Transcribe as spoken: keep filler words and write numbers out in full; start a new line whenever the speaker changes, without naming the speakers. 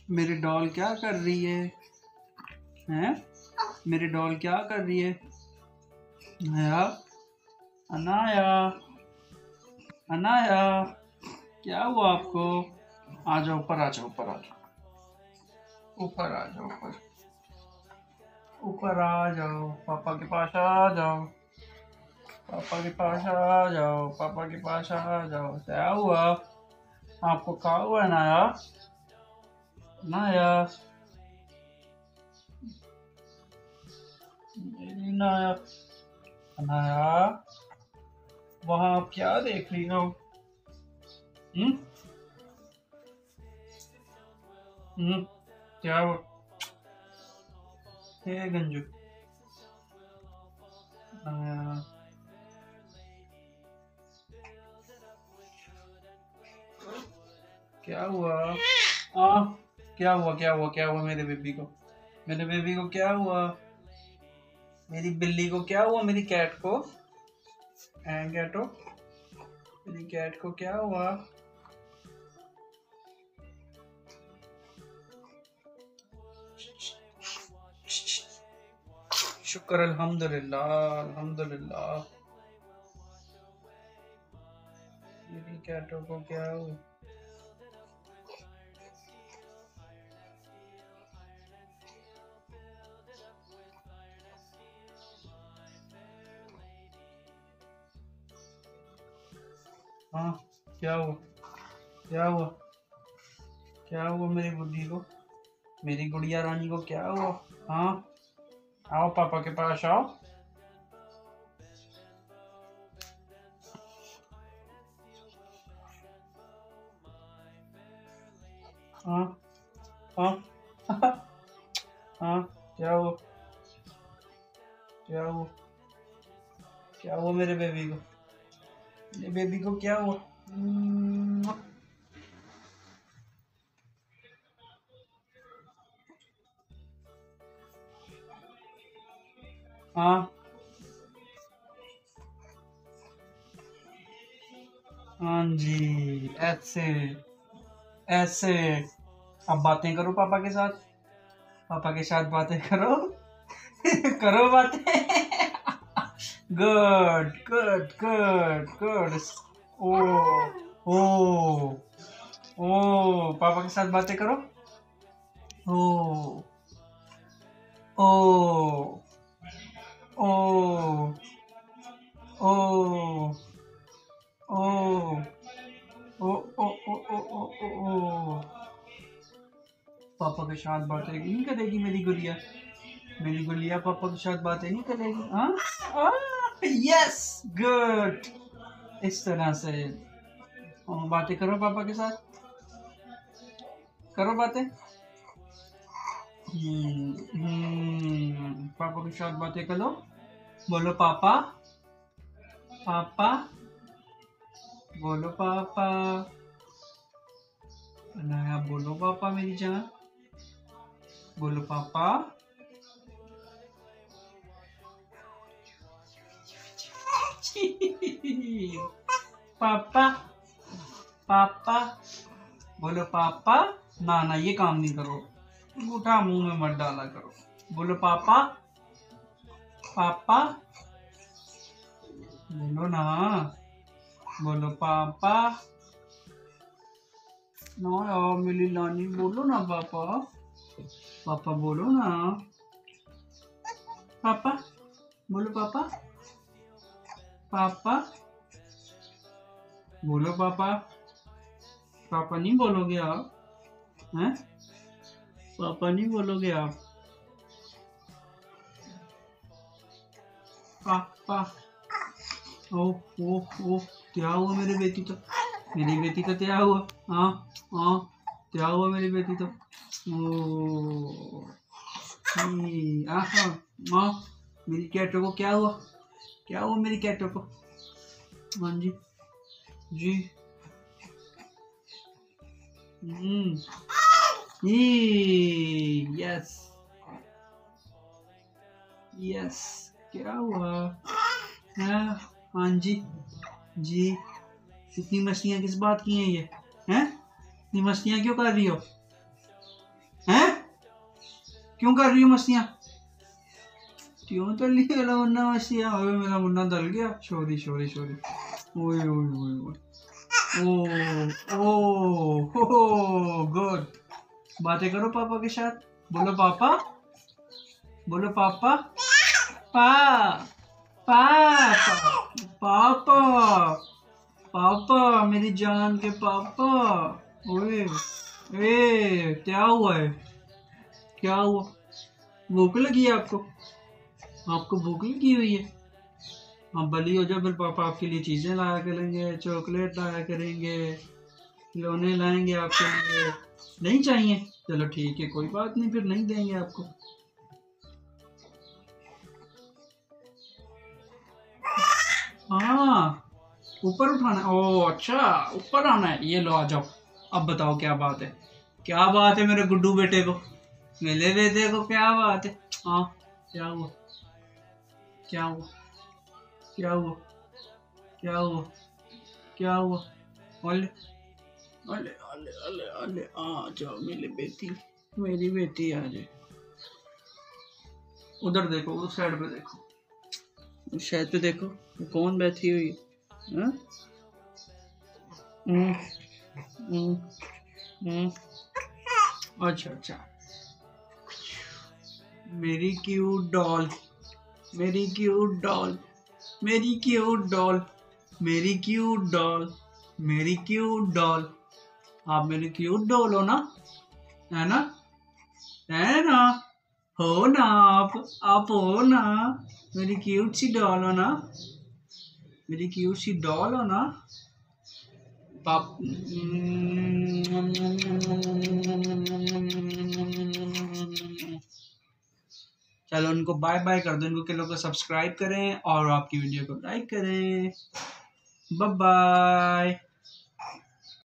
मेरी डॉल क्या कर रही है? हैं? मेरी डॉल क्या कर रही है? अनाया, अनाया, अनाया, क्या हुआ आपको? आ जाओ ऊपर, आ जाओ ऊपर, आ जाओ ऊपर, आ जाओ ऊपर, ऊपर आ जाओ, पापा के पास आ जाओ, पापा के पास आ जाओ, पापा के पास आ जाओ। क्या हुआ आपको? क्या हुआ अनाया? अनाया, मेरी अनाया, अनाया, वहाँ आप क्या देख रही हो? हम्म हम्म क्या हुआ? हे गंजू, अनाया, क्या हुआ? आ, क्या हुआ? क्या हुआ? क्या हुआ मेरे बेबी को? मेरे बेबी को क्या हुआ? मेरी बिल्ली को क्या हुआ? मेरी कैट को? एंड कैटो, मेरी कैट को क्या हुआ? शुक्र अल्हम्दुलिल्लाह, अल्हम्दुलिल्लाह। मेरी कैटो को क्या हुआ? हाँ, क्या हुआ? क्या हुआ? क्या हुआ मेरी गुड्डी को? मेरी गुड़िया रानी को क्या हुआ? हाँ, आओ पापा के पास आओ। हाँ हाँ हाँ, क्या हुआ? क्या हुआ? क्या हुआ मेरे बेबी को? मेरे बेबी को क्या हुआ? हम्म, हाँ हाँ जी, ऐसे, ऐसे। अब बातें करो पापा के साथ, पापा के साथ बातें करो। करो बातें। Good good good good. ओ ओ ओ, पापा के साथ बातें करो। ओ ओ ओ ओ ओ ओ ओ ओ ओ ओ ओ ओ। पापा के साथ बातें नहीं करेगी मेरी गुड़िया? मेरी गुड़िया पापा के साथ बातें नहीं करेगी? हाँ, यस, गुड। इस तरह से बातें करो पापा के साथ, करो बातें। हम्म हम्म पापा के साथ बातें करो। बोलो पापा, पापा, बोलो पापा। अनाया, बोलो पापा मेरी जान, बोलो पापा। पापा, पापा, बोलो पापा। ना ना, ये काम नहीं करो, अंगूठा मुंह में मत डाला करो। बोलो पापा, पापा, बोलो ना, बोलो पापा। ना यार मेरी नानी, बोलो ना पापा, पापा बोलो ना, पापा, बोलो पापा, पापा, बोलो पापा। पापा नहीं बोलोगे आप? हैं? पापा नहीं बोलोगे आप? पापा। ओ ओ ओ, क्या हुआ मेरे बेटी तो? मेरी बेटी का क्या हुआ? हाँ हाँ, क्या हुआ मेरी बेटी तो? ओ, ही, आहा, हाँ, मेरी कैटो को क्या हुआ? क्या हुआ मेरी कैटो को? हाँ जी, जी, हम्म, यस, यस, क्या हुआ? हाँ हाँ जी, जी। इतनी मस्तियाँ किस बात की हैं ये? हैं? इतनी मस्तियाँ क्यों कर रही हो? हैं? क्यों कर रही हो मस्तियाँ? क्यों तो लिए मेरा मुन्ना मस्तियाँ? अबे मेरा मुन्ना दल गया। Sorry sorry sorry. ओए ओए ओए ओए। ओ ओ हो गुड। बातें करो पापा के साथ। बोलो पापा, बोलो पापा, पा पापा पापा पापा, मेरी जान के पापा। ओए ए, क्या हुआ है? क्या हुआ? भूख लगी है आपको? आपको भूख लगी हुई है? आप बली हो जाओ, फिर पापा आपके लिए चीजें लाया करेंगे, चॉकलेट लाया करेंगे, खिलौने लाएंगे आपके लिए। नहीं चाहिए? चलो ठीक है, कोई बात नहीं, फिर नहीं देंगे आपको। हाँ, ऊपर उठाना। ओ अच्छा, ऊपर आना है। ये लो, आ जाओ। अब बताओ क्या बात है? क्या बात है मेरे गुड्डू बेटे को? मेरे बेटे को क्या बात है? हाँ, क्या हुआ? क्या हुआ? क्या हुआ? क्या हुआ? क्या हुआ? अले अले अले अले अले, आ जाओ मेरी बेटी, मेरी बेटी आ जाए। उधर देखो, उस साइड पे देखो, उस साइड पे देखो, कौन बैठी हुई है? हाँ? हम्म, हम्म, हम्म। अच्छा अच्छा, मेरी क्यूट डॉल, मेरी क्यूट डॉल, मेरी क्यूट डॉल, मेरी क्यूट डॉल, मेरी क्यूट डॉल। आप मेरी क्यूट डॉल हो ना? है ना? है ना? हो ना? आप आप हो ना? मेरी क्यूट सी डॉल हो ना? मेरी क्यूट सी डॉल हो ना? पाप चलो उनको बाय बाय कर दो, इनको के लोग सब्सक्राइब करें और आपकी वीडियो को लाइक करें। Bye bye.